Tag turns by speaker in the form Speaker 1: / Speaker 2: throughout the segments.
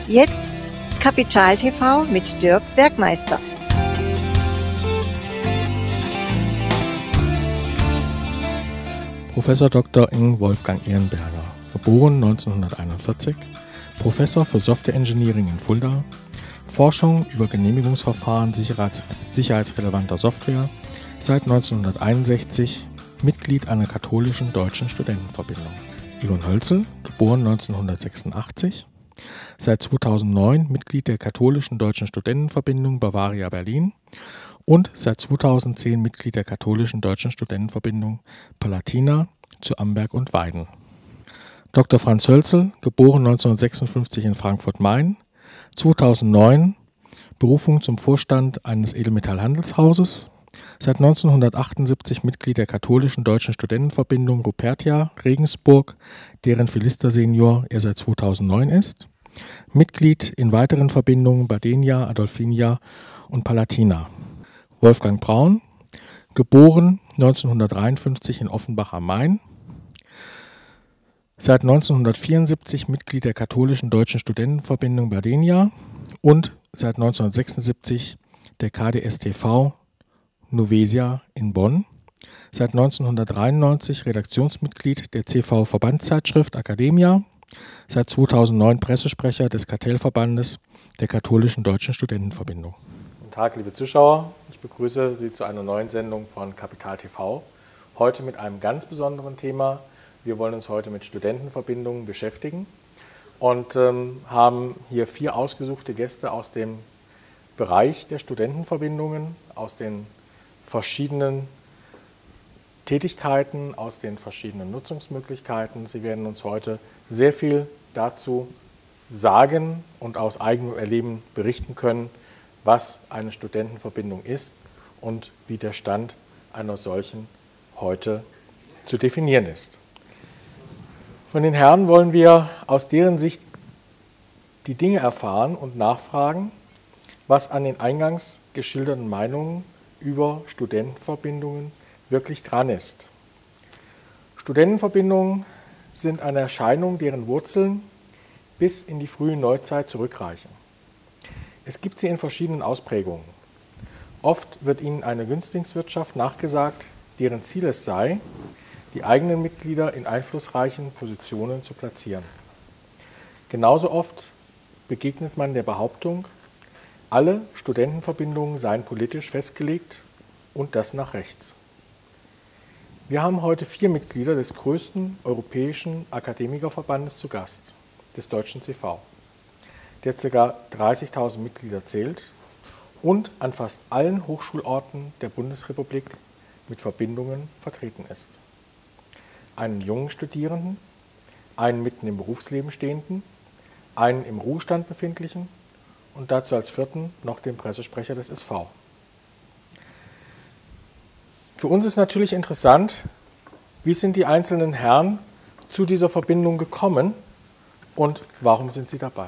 Speaker 1: Jetzt Kapital TV mit Dirk Bergmeister.
Speaker 2: Professor Dr. Ing Wolfgang Ehrenberger, geboren 1941, Professor für Software Engineering in Fulda, Forschung über Genehmigungsverfahren sicherheitsrelevanter Software, seit 1961 Mitglied einer katholischen deutschen Studentenverbindung. Egon Hölzel, geboren 1986, seit 2009 Mitglied der katholischen deutschen Studentenverbindung Bavaria Berlin und seit 2010 Mitglied der katholischen deutschen Studentenverbindung Palatina zu Amberg und Weiden. Dr. Franz Hölzel, geboren 1956 in Frankfurt-Main, 2009 Berufung zum Vorstand eines Edelmetallhandelshauses, seit 1978 Mitglied der katholischen deutschen Studentenverbindung Rupertia Regensburg, deren Philister Senior er seit 2009 ist, Mitglied in weiteren Verbindungen Badenia, Adolfinia und Palatina. Wolfgang Braun, geboren 1953 in Offenbach am Main, seit 1974 Mitglied der katholischen deutschen Studentenverbindung Badenia und seit 1976 der KDSTV Novesia in Bonn, seit 1993 Redaktionsmitglied der CV-Verbandszeitschrift Academia, seit 2009 Pressesprecher des Kartellverbandes der katholischen deutschen Studentenverbindung.
Speaker 3: Guten Tag, liebe Zuschauer, ich begrüße Sie zu einer neuen Sendung von Kapital TV. Heute mit einem ganz besonderen Thema. Wir wollen uns heute mit Studentenverbindungen beschäftigen und haben hier 4 ausgesuchte Gäste aus dem Bereich der Studentenverbindungen, aus den verschiedenen Tätigkeiten, aus den verschiedenen Nutzungsmöglichkeiten. Sie werden uns heute sehr viel dazu sagen und aus eigenem Erleben berichten können, was eine Studentenverbindung ist und wie der Stand einer solchen heute zu definieren ist. Von den Herren wollen wir aus deren Sicht die Dinge erfahren und nachfragen, was an den eingangs geschilderten Meinungen über Studentenverbindungen wirklich dran ist. Studentenverbindungen sind eine Erscheinung, deren Wurzeln bis in die frühe Neuzeit zurückreichen. Es gibt sie in verschiedenen Ausprägungen. Oft wird ihnen eine Günstlingswirtschaft nachgesagt, deren Ziel es sei, die eigenen Mitglieder in einflussreichen Positionen zu platzieren. Genauso oft begegnet man der Behauptung, alle Studentenverbindungen seien politisch festgelegt und das nach rechts. Wir haben heute 4 Mitglieder des größten europäischen Akademikerverbandes zu Gast, des Deutschen CV, der ca. 30.000 Mitglieder zählt und an fast allen Hochschulorten der Bundesrepublik mit Verbindungen vertreten ist. Einen jungen Studierenden, einen mitten im Berufsleben stehenden, einen im Ruhestand befindlichen und dazu als 4. noch den Pressesprecher des SV. Für uns ist natürlich interessant, wie sind die einzelnen Herren zu dieser Verbindung gekommen und warum sind sie dabei?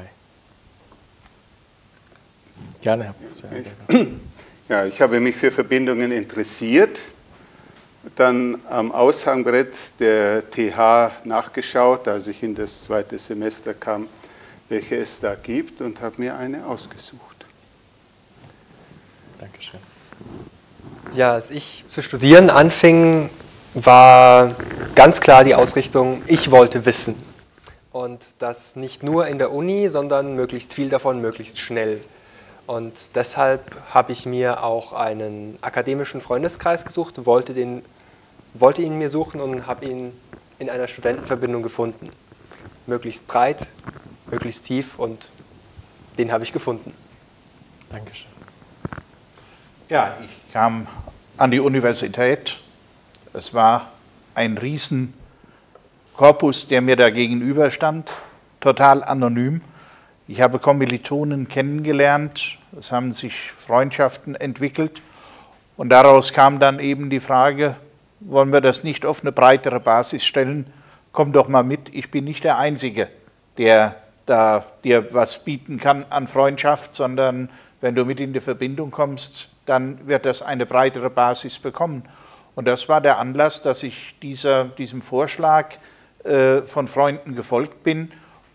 Speaker 3: Gerne, Herr Professor Ehrenberger.
Speaker 4: Ja, ich habe mich für Verbindungen interessiert, dann am Aushangbrett der TH nachgeschaut, als ich in das 2. Semester kam, welche es da gibt, und habe mir eine ausgesucht.
Speaker 3: Dankeschön.
Speaker 5: Ja, als ich zu studieren anfing, war ganz klar die Ausrichtung, ich wollte wissen. Und das nicht nur in der Uni, sondern möglichst viel davon, möglichst schnell. Und deshalb habe ich mir auch einen akademischen Freundeskreis gesucht, wollte ihn mir suchen und habe ihn in einer Studentenverbindung gefunden. Möglichst breit, möglichst tief, und den habe ich gefunden.
Speaker 3: Dankeschön.
Speaker 6: Ja, ich kam an die Universität. Es war ein Riesenkorpus, der mir da gegenüberstand, total anonym. Ich habe Kommilitonen kennengelernt, es haben sich Freundschaften entwickelt und daraus kam dann eben die Frage, wollen wir das nicht auf eine breitere Basis stellen? Komm doch mal mit, ich bin nicht der Einzige, der da dir was bieten kann an Freundschaft, sondern wenn du mit in die Verbindung kommst, dann wird das eine breitere Basis bekommen. Und das war der Anlass, dass ich diesem Vorschlag von Freunden gefolgt bin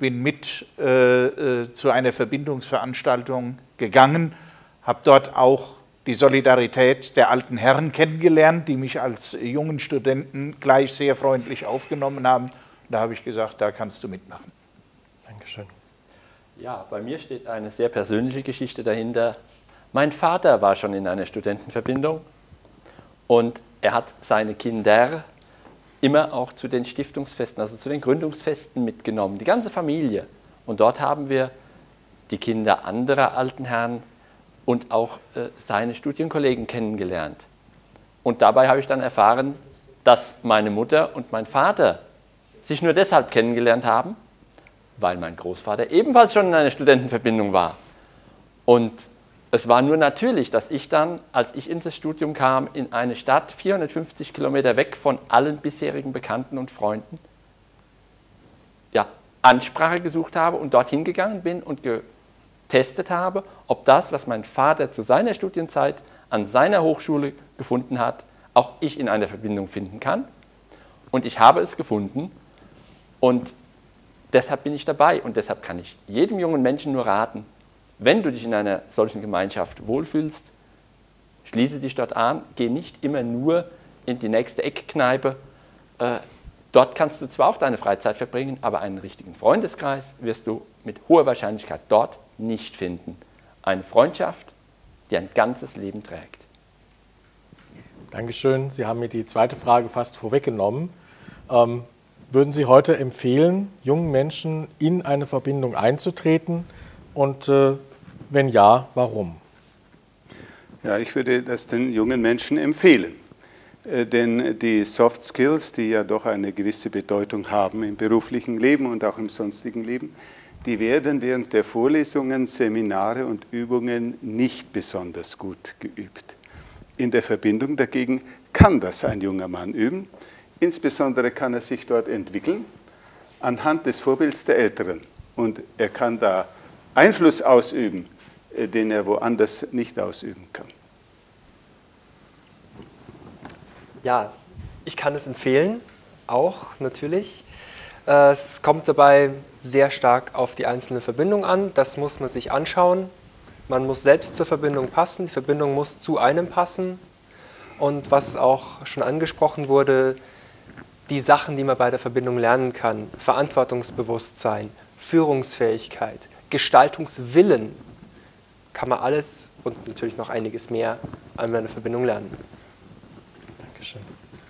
Speaker 6: bin mit zu einer Verbindungsveranstaltung gegangen, habe dort auch die Solidarität der alten Herren kennengelernt, die mich als jungen Studenten gleich sehr freundlich aufgenommen haben. Da habe ich gesagt, da kannst du mitmachen.
Speaker 3: Dankeschön.
Speaker 7: Ja, bei mir steht eine sehr persönliche Geschichte dahinter. Mein Vater war schon in einer Studentenverbindung und er hat seine Kinder immer auch zu den Stiftungsfesten, also zu den Gründungsfesten mitgenommen, die ganze Familie. Und dort haben wir die Kinder anderer alten Herren und auch seine Studienkollegen kennengelernt. Und dabei habe ich dann erfahren, dass meine Mutter und mein Vater sich nur deshalb kennengelernt haben, weil mein Großvater ebenfalls schon in einer Studentenverbindung war. Und es war nur natürlich, dass ich dann, als ich ins Studium kam, in eine Stadt 450 Kilometer weg von allen bisherigen Bekannten und Freunden, ja, Ansprache gesucht habe und dorthin gegangen bin und getestet habe, ob das, was mein Vater zu seiner Studienzeit an seiner Hochschule gefunden hat, auch ich in einer Verbindung finden kann. Und ich habe es gefunden und deshalb bin ich dabei und deshalb kann ich jedem jungen Menschen nur raten, wenn du dich in einer solchen Gemeinschaft wohlfühlst, schließe dich dort an, geh nicht immer nur in die nächste Eckkneipe. Dort kannst du zwar auch deine Freizeit verbringen, aber einen richtigen Freundeskreis wirst du mit hoher Wahrscheinlichkeit dort nicht finden. Eine Freundschaft, die ein ganzes Leben trägt.
Speaker 3: Dankeschön. Sie haben mir die zweite Frage fast vorweggenommen. Würden Sie heute empfehlen, jungen Menschen in eine Verbindung einzutreten? Und wenn ja, warum?
Speaker 4: Ja, ich würde das den jungen Menschen empfehlen. Denn die Soft Skills, die ja doch eine gewisse Bedeutung haben im beruflichen Leben und auch im sonstigen Leben, die werden während der Vorlesungen, Seminare und Übungen nicht besonders gut geübt. In der Verbindung dagegen kann das ein junger Mann üben. Insbesondere kann er sich dort entwickeln anhand des Vorbilds der Älteren. Und er kann da Einfluss ausüben, den er woanders nicht ausüben kann.
Speaker 5: Ja, ich kann es empfehlen, auch natürlich. Es kommt dabei sehr stark auf die einzelne Verbindung an. Das muss man sich anschauen. Man muss selbst zur Verbindung passen. Die Verbindung muss zu einem passen. Und was auch schon angesprochen wurde, die Sachen, die man bei der Verbindung lernen kann, Verantwortungsbewusstsein, Führungsfähigkeit, Gestaltungswillen, kann man alles und natürlich noch einiges mehr an einer Verbindung lernen.
Speaker 3: Dankeschön.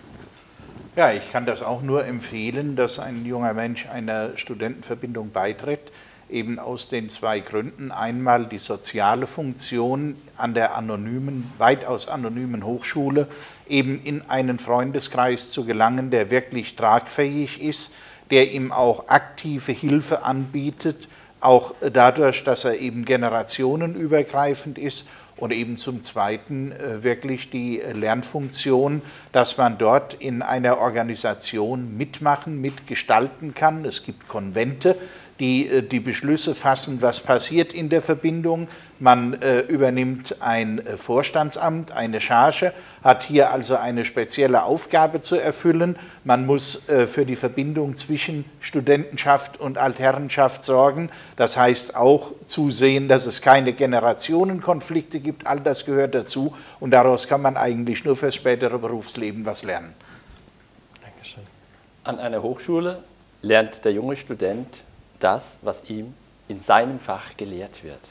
Speaker 6: Ja, ich kann das auch nur empfehlen, dass ein junger Mensch einer Studentenverbindung beitritt, eben aus den zwei Gründen. Einmal die soziale Funktion an der weitaus anonymen Hochschule, eben in einen Freundeskreis zu gelangen, der wirklich tragfähig ist, der ihm auch aktive Hilfe anbietet, auch dadurch, dass er eben generationenübergreifend ist. Und eben zum Zweiten wirklich die Lernfunktion, dass man dort in einer Organisation mitgestalten kann. Es gibt Konvente, die die Beschlüsse fassen, was passiert in der Verbindung. Man übernimmt ein Vorstandsamt, eine Charge, hat hier also eine spezielle Aufgabe zu erfüllen. Man muss für die Verbindung zwischen Studentenschaft und Altherrenschaft sorgen. Das heißt auch zusehen, dass es keine Generationenkonflikte gibt. All das gehört dazu und daraus kann man eigentlich nur fürs spätere Berufsleben was lernen.
Speaker 3: Dankeschön.
Speaker 7: An einer Hochschule lernt der junge Student das, was ihm in seinem Fach gelehrt wird.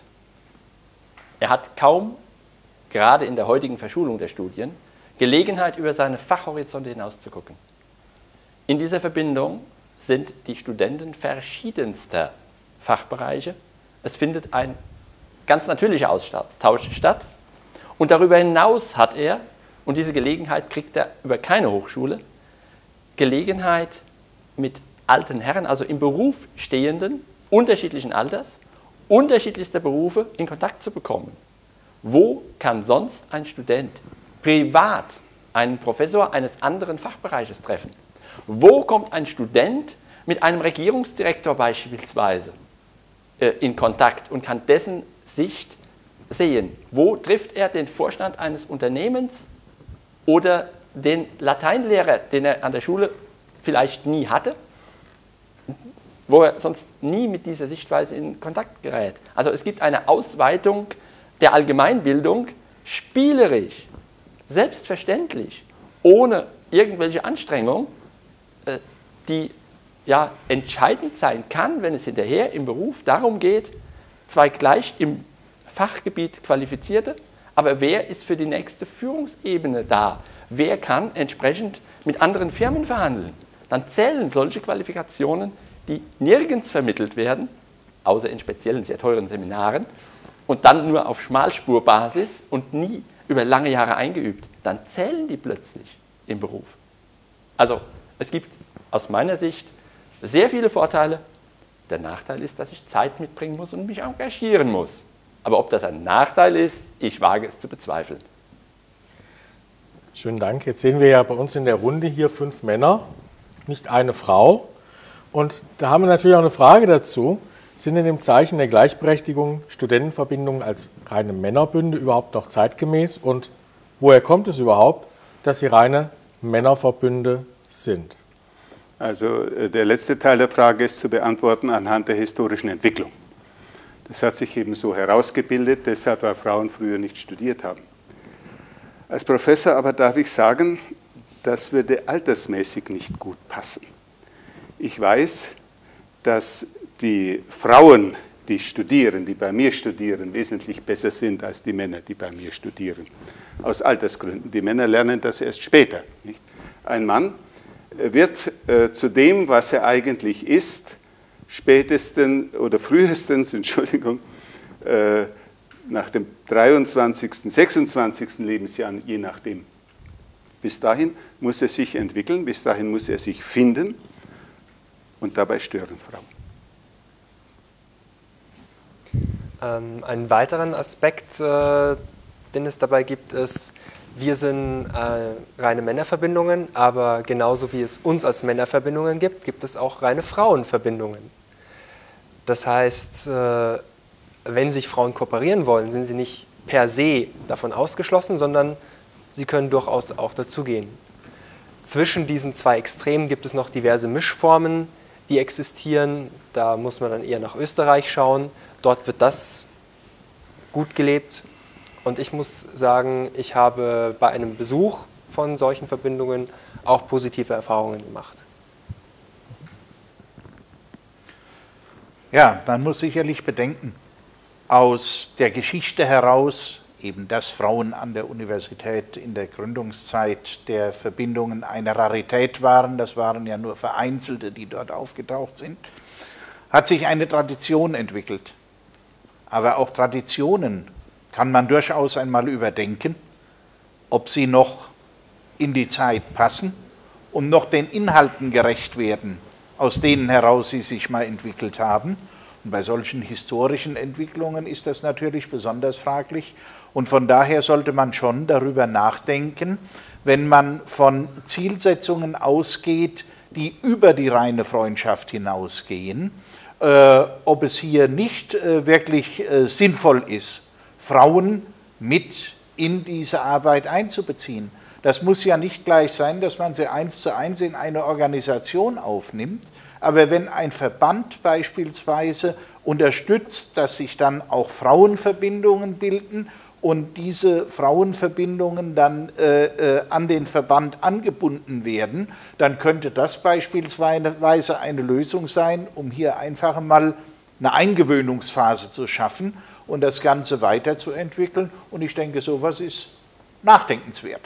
Speaker 7: Er hat kaum, gerade in der heutigen Verschulung der Studien, Gelegenheit, über seine Fachhorizonte hinaus zu gucken. In dieser Verbindung sind die Studenten verschiedenster Fachbereiche. Es findet ein ganz natürlicher Austausch statt. Und darüber hinaus hat er, und diese Gelegenheit kriegt er über keine Hochschule, Gelegenheit mit alten Herren, also im Beruf stehenden, unterschiedlichen Alters, unterschiedlichster Berufe in Kontakt zu bekommen. Wo kann sonst ein Student privat einen Professor eines anderen Fachbereiches treffen? Wo kommt ein Student mit einem Regierungsdirektor beispielsweise in Kontakt und kann dessen Sicht sehen? Wo trifft er den Vorstand eines Unternehmens oder den Lateinlehrer, den er an der Schule vielleicht nie hatte? wo er sonst nie mit dieser Sichtweise in Kontakt gerät. Also es gibt eine Ausweitung der Allgemeinbildung, spielerisch, selbstverständlich, ohne irgendwelche Anstrengung, die ja entscheidend sein kann, wenn es hinterher im Beruf darum geht, zwar gleich im Fachgebiet Qualifizierte, aber wer ist für die nächste Führungsebene da? Wer kann entsprechend mit anderen Firmen verhandeln? Dann zählen solche Qualifikationen, die nirgends vermittelt werden, außer in speziellen, sehr teuren Seminaren, und dann nur auf Schmalspurbasis und nie über lange Jahre eingeübt, dann zählen die plötzlich im Beruf. Also es gibt aus meiner Sicht sehr viele Vorteile. Der Nachteil ist, dass ich Zeit mitbringen muss und mich engagieren muss. Aber ob das ein Nachteil ist, ich wage es zu bezweifeln.
Speaker 3: Schönen Dank. Jetzt sehen wir ja bei uns in der Runde hier 5 Männer, nicht eine Frau. Und da haben wir natürlich auch eine Frage dazu. Sind in dem Zeichen der Gleichberechtigung Studentenverbindungen als reine Männerbünde überhaupt noch zeitgemäß? Und woher kommt es überhaupt, dass sie reine Männerverbünde sind?
Speaker 4: Also der letzte Teil der Frage ist zu beantworten anhand der historischen Entwicklung. Das hat sich eben so herausgebildet, deshalb weil Frauen früher nicht studiert haben. Als Professor aber darf ich sagen, das würde altersmäßig nicht gut passen. Ich weiß, dass die Frauen, die studieren, die bei mir studieren, wesentlich besser sind als die Männer, die bei mir studieren. Aus Altersgründen. Die Männer lernen das erst später. Nicht? Ein Mann wird zu dem, was er eigentlich ist, spätestens oder frühestens, nach dem 23., 26. Lebensjahr, je nachdem. Bis dahin muss er sich entwickeln, bis dahin muss er sich finden und dabei stören Frauen.
Speaker 5: Einen weiteren Aspekt, den es dabei gibt, ist, wir sind reine Männerverbindungen, aber genauso wie es uns als Männerverbindungen gibt, gibt es auch reine Frauenverbindungen. Das heißt, wenn sich Frauen kooperieren wollen, sind sie nicht per se davon ausgeschlossen, sondern sie können durchaus auch dazugehen. Zwischen diesen 2 Extremen gibt es noch diverse Mischformen, die existieren. Da muss man dann eher nach Österreich schauen. Dort wird das gut gelebt. Und ich muss sagen, ich habe bei einem Besuch von solchen Verbindungen auch positive Erfahrungen gemacht.
Speaker 6: Ja, man muss sicherlich bedenken, aus der Geschichte heraus, eben dass Frauen an der Universität in der Gründungszeit der Verbindungen eine Rarität waren, das waren ja nur Vereinzelte, die dort aufgetaucht sind, hat sich eine Tradition entwickelt. Aber auch Traditionen kann man durchaus einmal überdenken, ob sie noch in die Zeit passen und noch den Inhalten gerecht werden, aus denen heraus sie sich mal entwickelt haben. Und bei solchen historischen Entwicklungen ist das natürlich besonders fraglich. Und von daher sollte man schon darüber nachdenken, wenn man von Zielsetzungen ausgeht, die über die reine Freundschaft hinausgehen, ob es hier nicht wirklich sinnvoll ist, Frauen mit in diese Arbeit einzubeziehen. Das muss ja nicht gleich sein, dass man sie 1:1 in eine Organisation aufnimmt, aber wenn ein Verband beispielsweise unterstützt, dass sich dann auch Frauenverbindungen bilden und diese Frauenverbindungen dann an den Verband angebunden werden, dann könnte das beispielsweise eine Lösung sein, um hier einfach mal eine Eingewöhnungsphase zu schaffen und das Ganze weiterzuentwickeln. Und ich denke, sowas ist nachdenkenswert.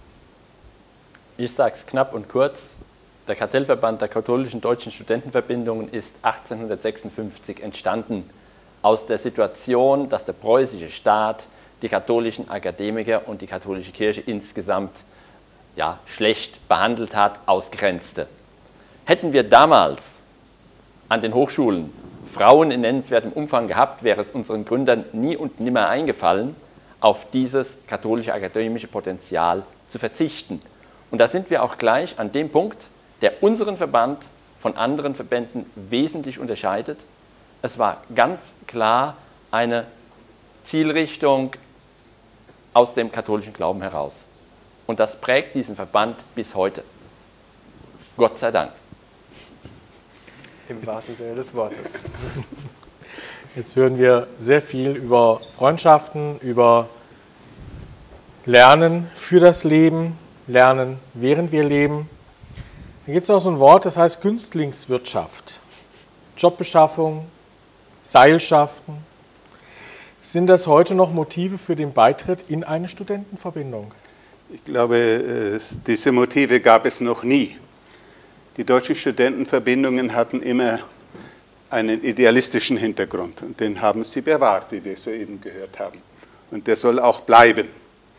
Speaker 7: Ich sage es knapp und kurz. Der Kartellverband der katholischen deutschen Studentenverbindungen ist 1856 entstanden aus der Situation, dass der preußische Staat die katholischen Akademiker und die katholische Kirche insgesamt ja, schlecht behandelt hat, ausgrenzte. Hätten wir damals an den Hochschulen Frauen in nennenswertem Umfang gehabt, wäre es unseren Gründern nie und nimmer eingefallen, auf dieses katholische akademische Potenzial zu verzichten. Und da sind wir auch gleich an dem Punkt, der unseren Verband von anderen Verbänden wesentlich unterscheidet. Es war ganz klar eine Zielrichtung aus dem katholischen Glauben heraus. Und das prägt diesen Verband bis heute. Gott sei Dank.
Speaker 5: Im wahrsten Sinne des Wortes.
Speaker 3: Jetzt hören wir sehr viel über Freundschaften, über Lernen für das Leben, Lernen während wir leben. Da gibt es auch so ein Wort, das heißt Günstlingswirtschaft. Jobbeschaffung, Seilschaften. Sind das heute noch Motive für den Beitritt in eine Studentenverbindung?
Speaker 4: Ich glaube, diese Motive gab es noch nie. Die deutschen Studentenverbindungen hatten immer einen idealistischen Hintergrund und den haben sie bewahrt, wie wir soeben gehört haben. Und der soll auch bleiben.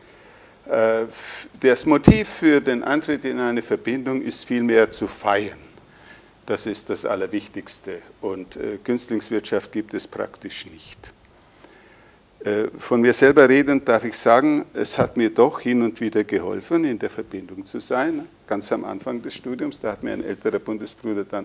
Speaker 4: Das Motiv für den Eintritt in eine Verbindung ist vielmehr zu feiern. Das ist das Allerwichtigste und Günstlingswirtschaft gibt es praktisch nicht. Von mir selber redend darf ich sagen, es hat mir doch hin und wieder geholfen, in der Verbindung zu sein. Ganz am Anfang des Studiums, da hat mir ein älterer Bundesbruder dann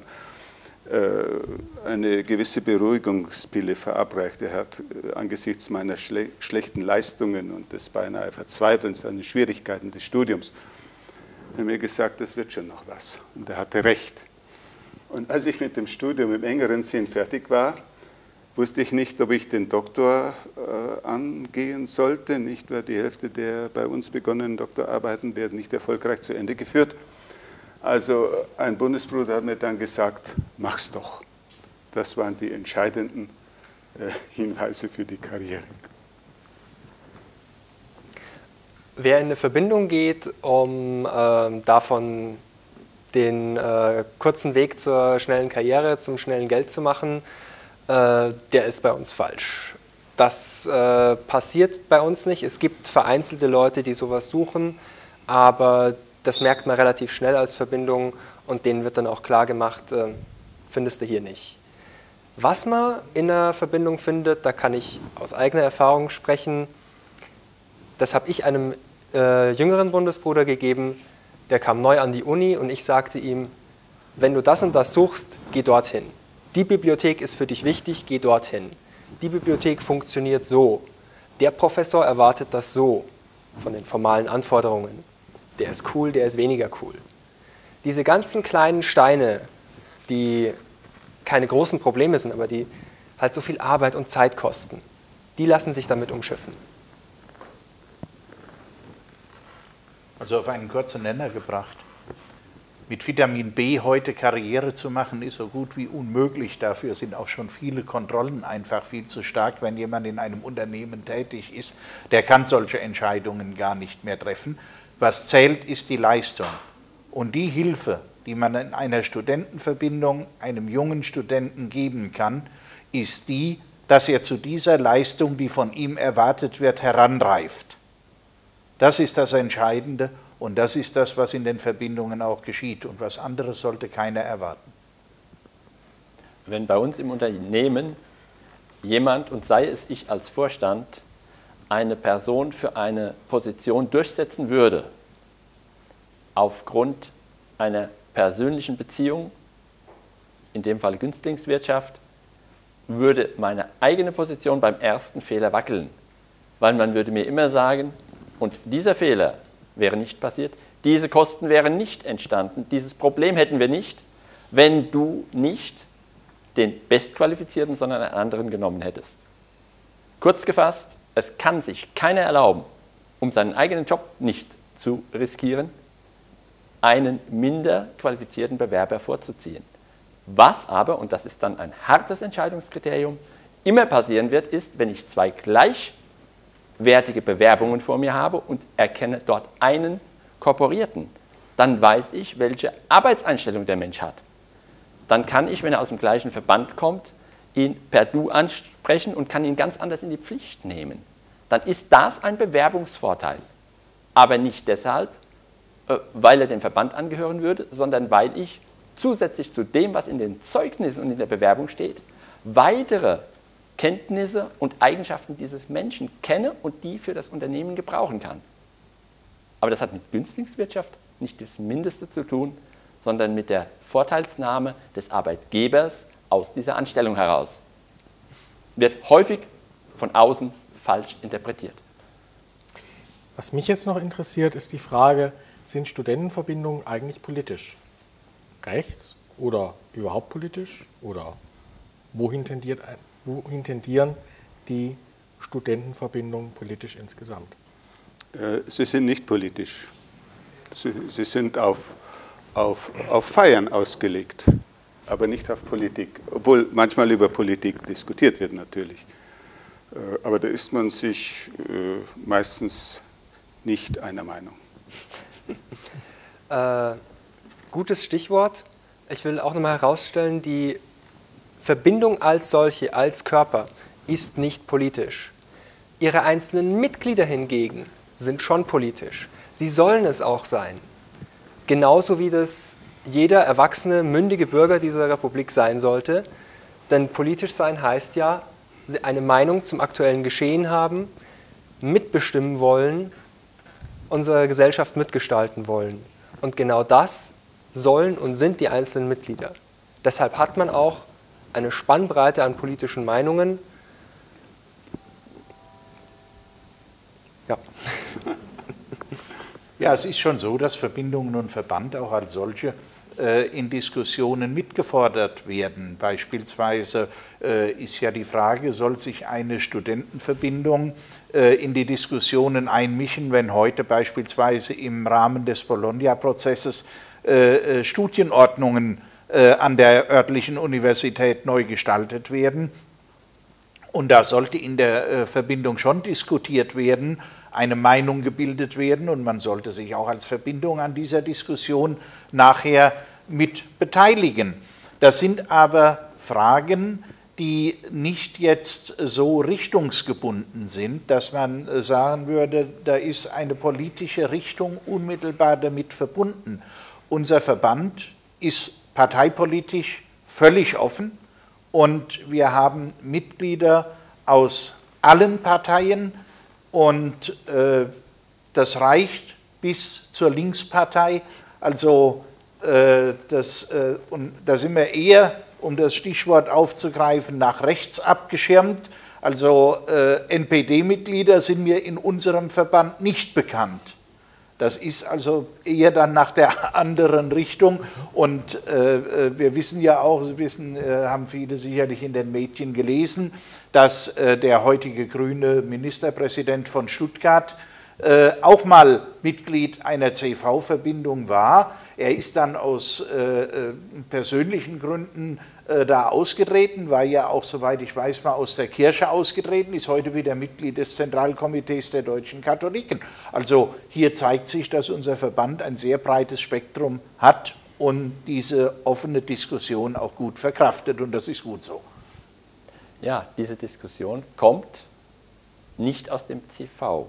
Speaker 4: eine gewisse Beruhigungspille verabreicht. Er hat angesichts meiner schlechten Leistungen und des beinahe Verzweifelns an den Schwierigkeiten des Studiums mir gesagt, das wird schon noch was. Und er hatte recht. Und als ich mit dem Studium im engeren Sinn fertig war, wusste ich nicht, ob ich den Doktor angehen sollte. Nicht, weil die Hälfte der bei uns begonnenen Doktorarbeiten werden nicht erfolgreich zu Ende geführt. Also ein Bundesbruder hat mir dann gesagt, mach's doch. Das waren die entscheidenden Hinweise für die Karriere.
Speaker 5: Wer in eine Verbindung geht, um davon den kurzen Weg zur schnellen Karriere, zum schnellen Geld zu machen, der ist bei uns falsch. Das passiert bei uns nicht. Es gibt vereinzelte Leute, die sowas suchen, aber das merkt man relativ schnell als Verbindung und denen wird dann auch klar gemacht, findest du hier nicht. Was man in einer Verbindung findet, da kann ich aus eigener Erfahrung sprechen, das habe ich einem jüngeren Bundesbruder gegeben, der kam neu an die Uni und ich sagte ihm, wenn du das und das suchst, geh dorthin. Die Bibliothek ist für dich wichtig, geh dorthin. Die Bibliothek funktioniert so. Der Professor erwartet das so, von den formalen Anforderungen. Der ist cool, der ist weniger cool. Diese ganzen kleinen Steine, die keine großen Probleme sind, aber die halt so viel Arbeit und Zeit kosten, die lassen sich damit umschiffen.
Speaker 6: Also auf einen kurzen Nenner gebracht. Mit Vitamin B heute Karriere zu machen, ist so gut wie unmöglich. Dafür sind auch schon viele Kontrollen einfach viel zu stark. Wenn jemand in einem Unternehmen tätig ist, der kann solche Entscheidungen gar nicht mehr treffen. Was zählt, ist die Leistung. Und die Hilfe, die man in einer Studentenverbindung einem jungen Studenten geben kann, ist die, dass er zu dieser Leistung, die von ihm erwartet wird, heranreift. Das ist das Entscheidende und das ist das, was in den Verbindungen auch geschieht. Und was anderes sollte keiner erwarten.
Speaker 7: Wenn bei uns im Unternehmen jemand, und sei es ich als Vorstand, eine Person für eine Position durchsetzen würde, aufgrund einer persönlichen Beziehung, in dem Fall Günstlingswirtschaft, würde meine eigene Position beim ersten Fehler wackeln. Weil man würde mir immer sagen, und dieser Fehler wäre nicht passiert, diese Kosten wären nicht entstanden, dieses Problem hätten wir nicht, wenn du nicht den Bestqualifizierten, sondern einen anderen genommen hättest. Kurz gefasst, es kann sich keiner erlauben, um seinen eigenen Job nicht zu riskieren, einen minder qualifizierten Bewerber vorzuziehen. Was aber, und das ist dann ein hartes Entscheidungskriterium, immer passieren wird, ist, wenn ich zwei gleichwertige Bewerbungen vor mir habe und erkenne dort einen Korporierten, dann weiß ich, welche Arbeitseinstellung der Mensch hat. Dann kann ich, wenn er aus dem gleichen Verband kommt, ihn per Du ansprechen und kann ihn ganz anders in die Pflicht nehmen. Dann ist das ein Bewerbungsvorteil. Aber nicht deshalb, weil er dem Verband angehören würde, sondern weil ich zusätzlich zu dem, was in den Zeugnissen und in der Bewerbung steht, weitere Kenntnisse und Eigenschaften dieses Menschen kenne und die für das Unternehmen gebrauchen kann. Aber das hat mit Günstlingswirtschaft nicht das Mindeste zu tun, sondern mit der Vorteilsnahme des Arbeitgebers aus dieser Anstellung heraus. Wird häufig von außen falsch interpretiert.
Speaker 3: Was mich jetzt noch interessiert, ist die Frage, sind Studentenverbindungen eigentlich politisch? Rechts oder überhaupt politisch? Oder wohin tendieren die Studentenverbindungen politisch insgesamt?
Speaker 4: Sie sind nicht politisch. Sie sind auf Feiern ausgelegt, aber nicht auf Politik. Obwohl manchmal über Politik diskutiert wird natürlich. Aber da ist man sich meistens nicht einer Meinung.
Speaker 5: Gutes Stichwort. Ich will auch nochmal herausstellen, die Verbindung als solche, als Körper, ist nicht politisch. Ihre einzelnen Mitglieder hingegen sind schon politisch. Sie sollen es auch sein. Genauso wie das jeder erwachsene, mündige Bürger dieser Republik sein sollte. Denn politisch sein heißt ja, eine Meinung zum aktuellen Geschehen haben, mitbestimmen wollen, unsere Gesellschaft mitgestalten wollen. Und genau das sollen und sind die einzelnen Mitglieder. Deshalb hat man auch eine Spannbreite an politischen Meinungen. Ja.
Speaker 6: Ja, es ist schon so, dass Verbindungen und Verband auch als solche in Diskussionen mitgefordert werden. Beispielsweise ist ja die Frage, soll sich eine Studentenverbindung in die Diskussionen einmischen, wenn heute beispielsweise im Rahmen des Bologna-Prozesses Studienordnungen an der örtlichen Universität neu gestaltet werden. Und da sollte in der Verbindung schon diskutiert werden, eine Meinung gebildet werden und man sollte sich auch als Verbindung an dieser Diskussion nachher mit beteiligen. Das sind aber Fragen, die nicht jetzt so richtungsgebunden sind, dass man sagen würde, da ist eine politische Richtung unmittelbar damit verbunden. Unser Verband ist parteipolitisch völlig offen und wir haben Mitglieder aus allen Parteien. Und das reicht bis zur Linkspartei. Also und da sind wir eher, um das Stichwort aufzugreifen, nach rechts abgeschirmt. Also NPD-Mitglieder sind mir in unserem Verband nicht bekannt. Das ist also eher dann nach der anderen Richtung. Und wir wissen ja auch, haben viele sicherlich in den Medien gelesen, dass der heutige grüne Ministerpräsident von Stuttgart auch mal Mitglied einer CV-Verbindung war. Er ist dann aus persönlichen Gründen da ausgetreten, war ja auch, soweit ich weiß, mal aus der Kirche ausgetreten, ist heute wieder Mitglied des Zentralkomitees der deutschen Katholiken. Also hier zeigt sich, dass unser Verband ein sehr breites Spektrum hat und diese offene Diskussion auch gut verkraftet und das ist gut so.
Speaker 7: Ja, diese Diskussion kommt nicht aus dem CV.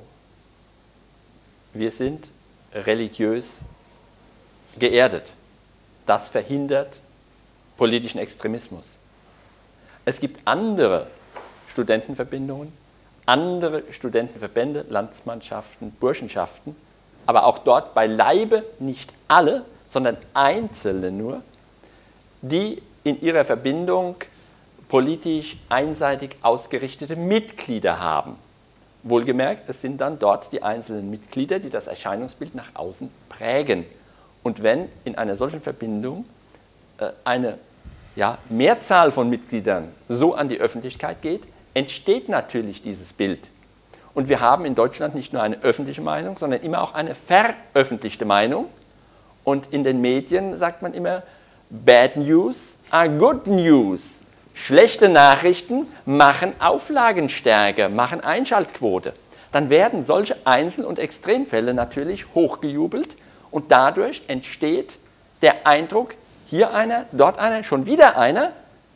Speaker 7: Wir sind religiös geerdet. Das verhindert politischen Extremismus. Es gibt andere Studentenverbindungen, andere Studentenverbände, Landsmannschaften, Burschenschaften, aber auch dort beileibe nicht alle, sondern einzelne nur, die in ihrer Verbindung politisch einseitig ausgerichtete Mitglieder haben. Wohlgemerkt, es sind dann dort die einzelnen Mitglieder, die das Erscheinungsbild nach außen prägen. Und wenn in einer solchen Verbindung eine Mehrzahl von Mitgliedern so an die Öffentlichkeit geht, entsteht natürlich dieses Bild. Und wir haben in Deutschland nicht nur eine öffentliche Meinung, sondern immer auch eine veröffentlichte Meinung. Und in den Medien sagt man immer, bad news are good news. Schlechte Nachrichten machen Auflagen stärker, machen Einschaltquote. Dann werden solche Einzel- und Extremfälle natürlich hochgejubelt und dadurch entsteht der Eindruck, hier einer, dort einer, schon wieder einer,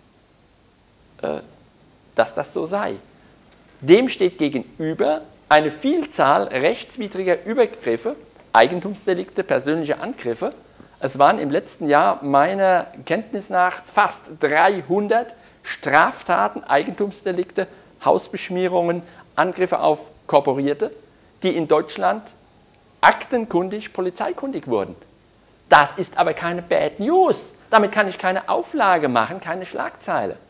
Speaker 7: dass das so sei. Dem steht gegenüber eine Vielzahl rechtswidriger Übergriffe, Eigentumsdelikte, persönliche Angriffe. Es waren im letzten Jahr meiner Kenntnis nach fast 300 Straftaten, Eigentumsdelikte, Hausbeschmierungen, Angriffe auf Korporierte, die in Deutschland aktenkundig, polizeikundig wurden. Das ist aber keine Bad News. Damit kann ich keine Auflage machen, keine Schlagzeile.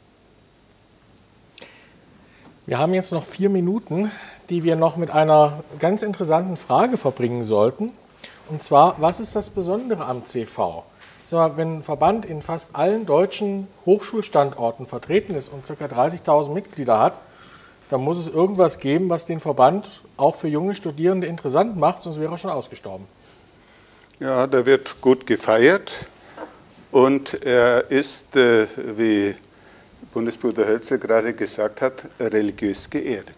Speaker 3: Wir haben jetzt noch 4 Minuten, die wir noch mit einer ganz interessanten Frage verbringen sollten. Und zwar, was ist das Besondere am CV? Sag mal, wenn ein Verband in fast allen deutschen Hochschulstandorten vertreten ist und ca. 30.000 Mitglieder hat, dann muss es irgendwas geben, was den Verband auch für junge Studierende interessant macht, sonst wäre er schon ausgestorben.
Speaker 4: Ja, der wird gut gefeiert und er ist, wie Bundesbruder Hölzel gerade gesagt hat, religiös geerdet.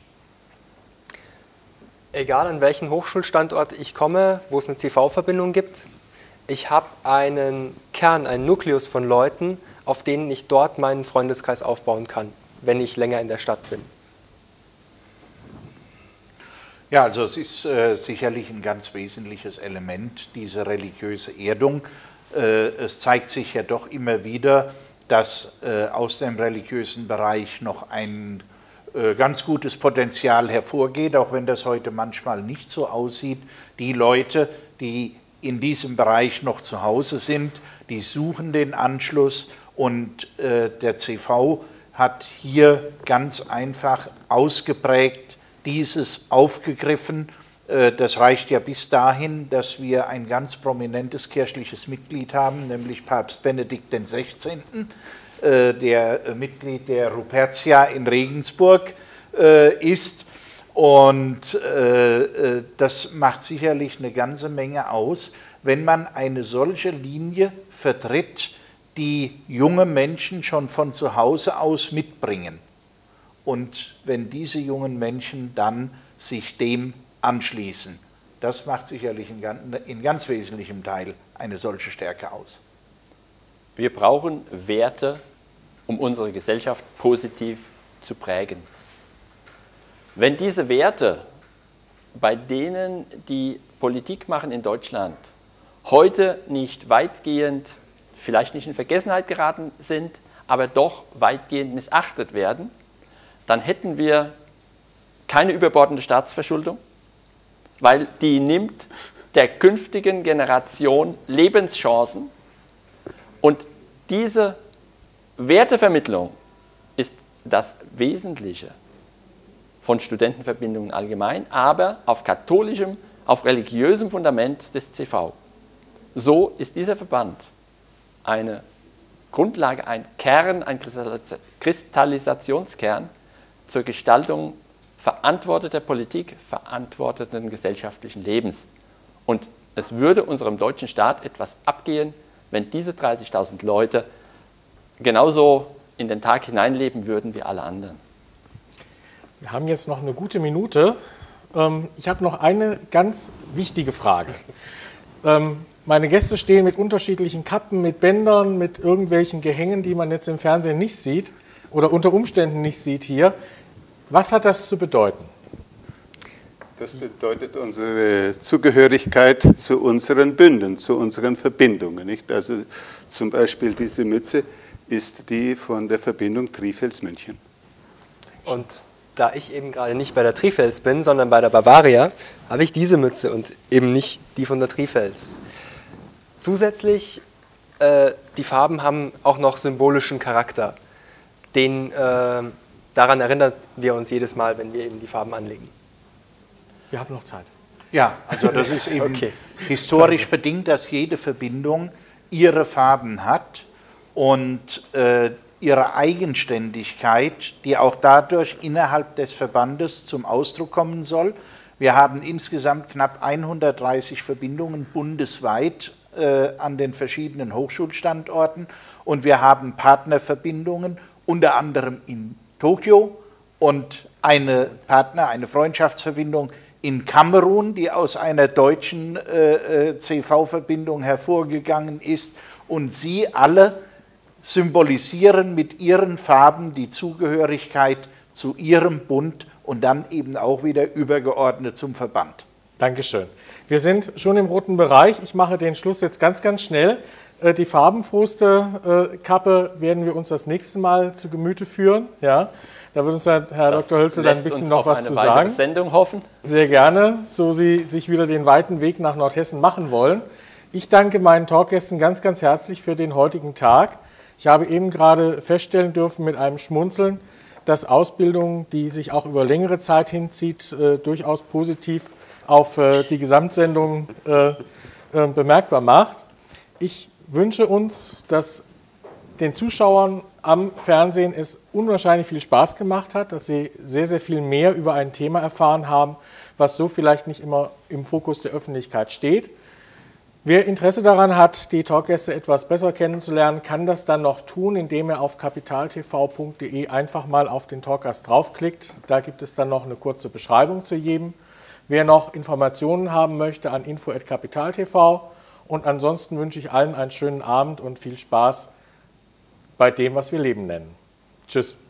Speaker 5: Egal an welchen Hochschulstandort ich komme, wo es eine CV-Verbindung gibt, ich habe einen Kern, einen Nukleus von Leuten, auf denen ich dort meinen Freundeskreis aufbauen kann, wenn ich länger in der Stadt bin.
Speaker 6: Ja, also es ist sicherlich ein ganz wesentliches Element, diese religiöse Erdung. Es zeigt sich ja doch immer wieder, dass aus dem religiösen Bereich noch ein ganz gutes Potenzial hervorgeht, auch wenn das heute manchmal nicht so aussieht. Die Leute, die in diesem Bereich noch zu Hause sind, die suchen den Anschluss und der CV hat hier ganz einfach ausgeprägt dieses aufgegriffen. Das reicht ja bis dahin, dass wir ein ganz prominentes kirchliches Mitglied haben, nämlich Papst Benedikt XVI., der Mitglied der Rupertia in Regensburg ist. Und das macht sicherlich eine ganze Menge aus, wenn man eine solche Linie vertritt, die junge Menschen schon von zu Hause aus mitbringen. Und wenn diese jungen Menschen dann sich dem anschließen, das macht sicherlich in ganz wesentlichem Teil eine solche Stärke aus.
Speaker 7: Wir brauchen Werte, um unsere Gesellschaft positiv zu prägen. Wenn diese Werte, bei denen die Politik machen in Deutschland, heute nicht weitgehend, vielleicht nicht in Vergessenheit geraten sind, aber doch weitgehend missachtet werden, dann hätten wir keine überbordende Staatsverschuldung, weil die nimmt der künftigen Generation Lebenschancen. Und diese Wertevermittlung ist das Wesentliche von Studentenverbindungen allgemein, aber auf katholischem, auf religiösem Fundament des CV. So ist dieser Verband eine Grundlage, ein Kern, ein Kristallisationskern zur Gestaltung verantworteter Politik, verantworteten gesellschaftlichen Lebens. Und es würde unserem deutschen Staat etwas abgehen, wenn diese 30.000 Leute genauso in den Tag hineinleben würden wie alle anderen.
Speaker 3: Wir haben jetzt noch eine gute Minute. Ich habe noch eine ganz wichtige Frage. Meine Gäste stehen mit unterschiedlichen Kappen, mit Bändern, mit irgendwelchen Gehängen, die man jetzt im Fernsehen nicht sieht oder unter Umständen nicht sieht hier. Was hat das zu bedeuten?
Speaker 4: Das bedeutet unsere Zugehörigkeit zu unseren Bünden, zu unseren Verbindungen. Nicht? Also zum Beispiel diese Mütze ist die von der Verbindung Trifels-München.
Speaker 5: Und da ich eben gerade nicht bei der Trifels bin, sondern bei der Bavaria, habe ich diese Mütze und eben nicht die von der Trifels. Zusätzlich, die Farben haben auch noch symbolischen Charakter. Daran erinnern wir uns jedes Mal, wenn wir eben die Farben anlegen.
Speaker 3: Wir haben noch Zeit.
Speaker 6: Ja, also das ist eben historisch bedingt, dass jede Verbindung ihre Farben hat und ihre Eigenständigkeit, die auch dadurch innerhalb des Verbandes zum Ausdruck kommen soll. Wir haben insgesamt knapp 130 Verbindungen bundesweit an den verschiedenen Hochschulstandorten und wir haben Partnerverbindungen, unter anderem in Tokio und eine Freundschaftsverbindung in Kamerun, die aus einer deutschen CV-Verbindung hervorgegangen ist, und sie alle symbolisieren mit ihren Farben die Zugehörigkeit zu ihrem Bund und dann eben auch wieder übergeordnet zum Verband.
Speaker 3: Dankeschön. Wir sind schon im roten Bereich. Ich mache den Schluss jetzt ganz, ganz schnell. Die farbenfrohste Kappe werden wir uns das nächste Mal zu Gemüte führen. Ja, da wird uns Herr Dr. Hölzel dann ein bisschen noch was zu sagen.
Speaker 7: Sendung hoffen.
Speaker 3: Sehr gerne, so Sie sich wieder den weiten Weg nach Nordhessen machen wollen. Ich danke meinen Talkgästen ganz, ganz herzlich für den heutigen Tag. Ich habe eben gerade feststellen dürfen mit einem Schmunzeln, dass Ausbildung, die sich auch über längere Zeit hinzieht, durchaus positiv auf die Gesamtsendung bemerkbar macht. Ich wünsche uns, dass den Zuschauern am Fernsehen es unwahrscheinlich viel Spaß gemacht hat, dass sie sehr, sehr viel mehr über ein Thema erfahren haben, was so vielleicht nicht immer im Fokus der Öffentlichkeit steht. Wer Interesse daran hat, die Talkgäste etwas besser kennenzulernen, kann das dann noch tun, indem er auf capitaltv.de einfach mal auf den Talkgast draufklickt. Da gibt es dann noch eine kurze Beschreibung zu jedem. Wer noch Informationen haben möchte, an info@capitaltv. Und ansonsten wünsche ich allen einen schönen Abend und viel Spaß bei dem, was wir Leben nennen. Tschüss.